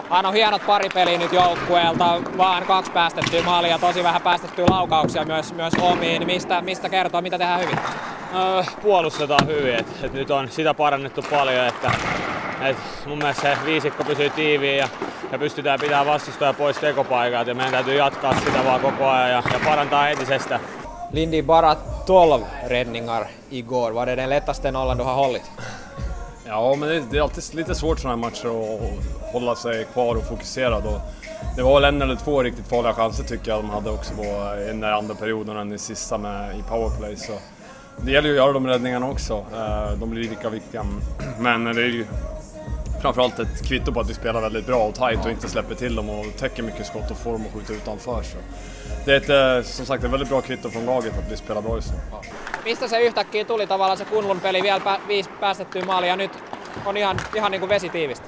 Ano hienot paripeliä nyt joukkueelta, vaan 2 päästettyä maalia ja tosi vähän päästettyä laukauksia myös omiin. Mistä kertoo, mitä tehdään hyvin? Puolustetaan hyvin, et nyt on sitä parannettu paljon, että mun mielestä se viisikko pysyy tiiviin ja pystytään pitämään vastustaja pois tekopaikalta ja meidän täytyy jatkaa sitä vaan koko ajan ja parantaa entisestä. Lindy, bara 12 räddningar igår. Var det den lättaste nollan du har hållit? Ja, men det är alltid lite svårt sådana här matcher att hålla sig kvar och fokuserad. Och det var väl 1 eller 2 riktigt farliga chanser tycker jag de hade också på i den andra perioden än i sista i powerplay. Så det gäller ju att göra de räddningarna också. De blir lika viktiga. Men det är ju framförallt ett kvitto på att vi spelar väldigt bra och tight och inte släpper till dem och täcker mycket skott och får dem att skjuta utanför. Så det är som sagt ett väldigt bra kvitto från laget att vi spelar bra just nu. Mistä se yhtäkkiä tuli tavallaan se Kunlun peli, vielä 5 päästettyä maalia ja nyt on ihan niin kuin vesi tiivistä?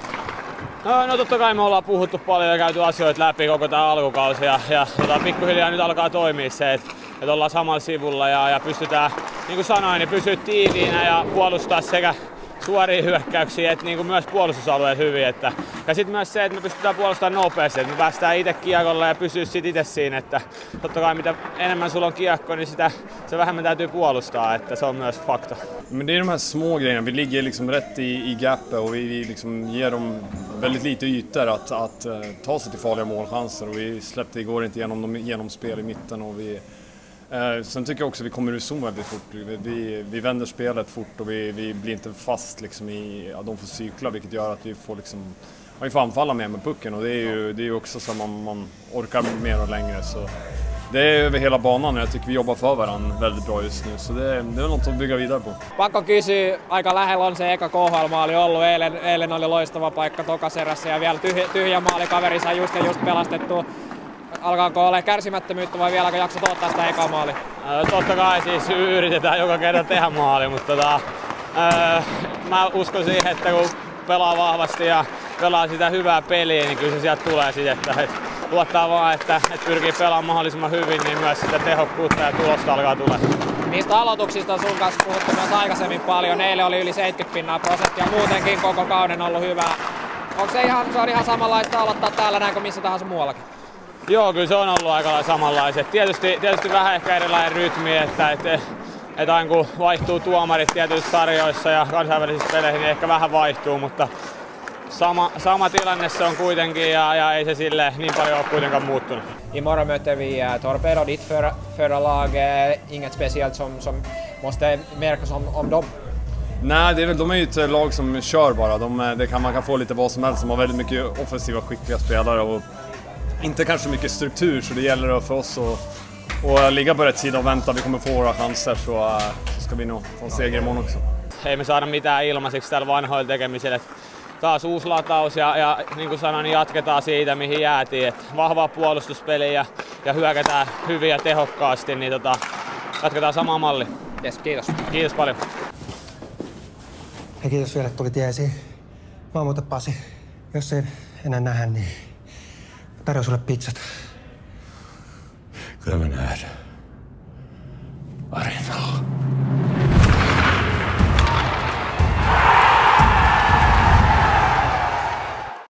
No totta kai me ollaan puhuttu paljon ja käyty asioita läpi koko tämä alkukausi ja pikkuhiljaa nyt alkaa toimia se, että ollaan samalla sivulla ja pystytään, niin kuin sanoin, niin pysyä tiiviinä ja puolustaa sekä suoria hyökkäyksiä että niin myös puolustusalueet hyvin. Ja sitten myös se, että me pystytään puolustamaan nopeasti, että me päästään itse kiekolle ja pysyä sit itse siinä. Että totta kai mitä enemmän sulla on kiekko, niin se vähemmän täytyy puolustaa, että se on myös fakta. Men det är de här små grejerna, vi ligger liksom rätt i gapet och vi liksom ger dem väldigt lite ytor att ta sig till farliga målchanser och vi släppte igår inte genom spel i mitten och sen tycker jag också att vi kommer ur zon väldigt fort. Vi vänder spelet fort och vi blir inte fast liksom de får cykla vilket gör att vi får anfalla mer med pucken och det är ju också så man orkar mer och längre så det är över hela banan och jag tycker vi jobbar för varandra väldigt bra just nu så det är något att bygga vidare på. Pakko kysyä, aika lähellä on se eka KHL-maali ollut, eilen oli loistava paikka tokaserässä ja vielä tyhjä maali, kaveri sai just pelastettua. Alkaako olla kärsimättömyyttä vai vieläkö jaksat odottaa sitä ekaa maalia? Totta kai siis yritetään joka kerta tehdä maali, mutta mä uskon siihen, että kun pelaa vahvasti ja pelaa sitä hyvää peliä, niin kyllä se sieltä tulee sitten, että luottaa vaan, että pyrkii pelaamaan mahdollisimman hyvin, niin myös sitä tehokkuutta ja tulosta alkaa tulla. Niistä aloituksista on sun kanssa puhuttu myös aikaisemmin paljon. Eilen oli yli 70% muutenkin koko kauden ollut hyvää. Onko se on ihan samanlaista aloittaa täällä näin kuin missä tahansa muuallakin? Joo, kyllä se on ollut aika lailla samanlaiset. Tietysti vähän ehkä erilainen rytmi, että aina kun vaihtuu tuomarit tietyissä sarjoissa ja kansainvälisissä peleissä, niin ehkä vähän vaihtuu, mutta sama tilanne se on kuitenkin ja ei se sille niin paljon ole kuitenkaan muuttunut. Imorgon möter vi Torpedo, ditt förra lag. Inget speciellt som måste märkas om dem? Nej, de är ju ett lag som kör bara. Man kan få lite vad som helst. De har väldigt mycket offensiva, skickliga spelare och inte kanske mycket struktur, så det gäller för oss att ligga på rätt sida och vänta. Vi kommer få våra chanser så ska vi nog få en seger imorgon också. Ei me saada mitään ilmaiseksi tällä vanhoilla tekemisellä. Taas uusi lataus ja niin kuin sanoin, niin jatketaan siitä mihin jäätiin. Et vahvaa puolustuspeliä ja hyökätään hyvin ja tehokkaasti, niin jatketaan samaa mallia. Yes, kiitos. Kiitos paljon. Ja kiitos vielä, että tulit esiin. Mä oon muuten Pasi. Jos ei enää nähdä, niin tarjoan sulle pizzat. Kyllä me nähdään. Arenalla.